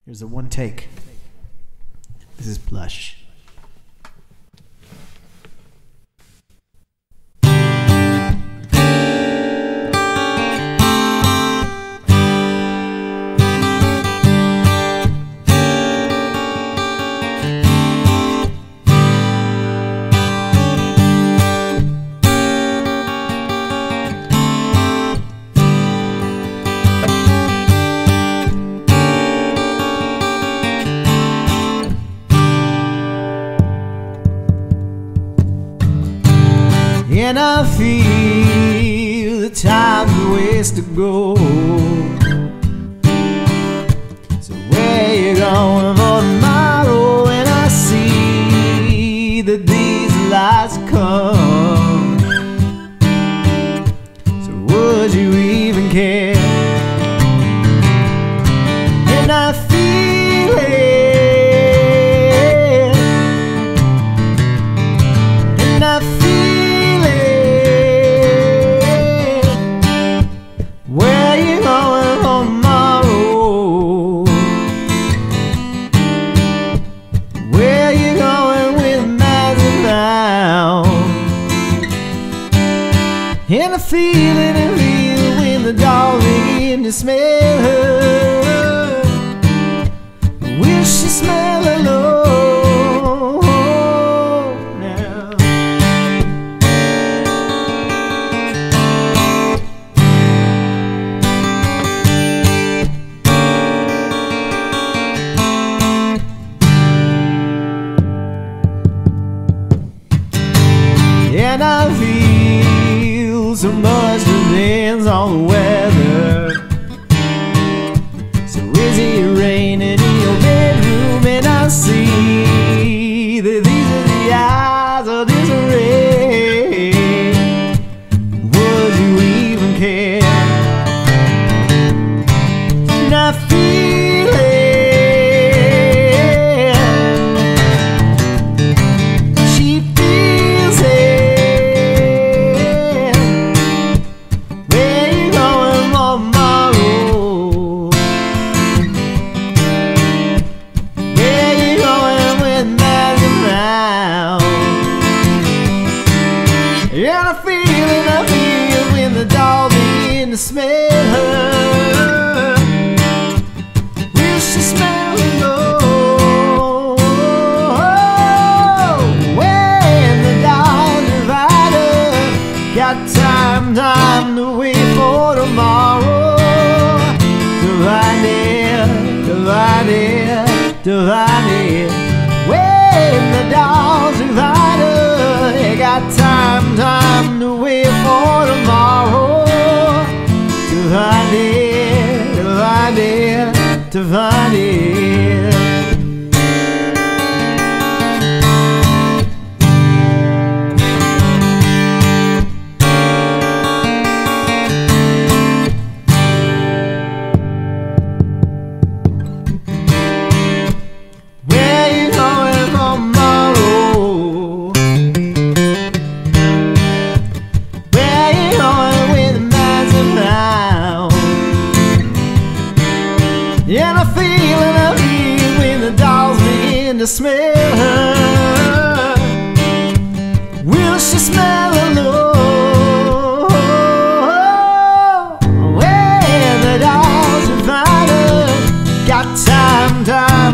Here's a one take. This is Plush. And I feel the time's a ways to go. So where you going for tomorrow? And I see that these lights come. So would you even care? And I feel it. And I feel and I feel it and feel when the dogs begin to smell her. Will she smell alone now? And I feel so much depends on the weather. So is it raining in your bedroom? And I see that these are the eyes of disarray. Would you even care? And I feel it. She feels it. And I feel when the dogs begin to smell her. Will she smell alone? When the dogs divide her, got time to wait for tomorrow. Divide it. When the dogs divide her, got time to wait for tomorrow. To find it. Where you going tomorrow? Where you going when the man's around? And I feel when the dogs begin to smell her. Will she smell alone? When the dogs are fighting, got time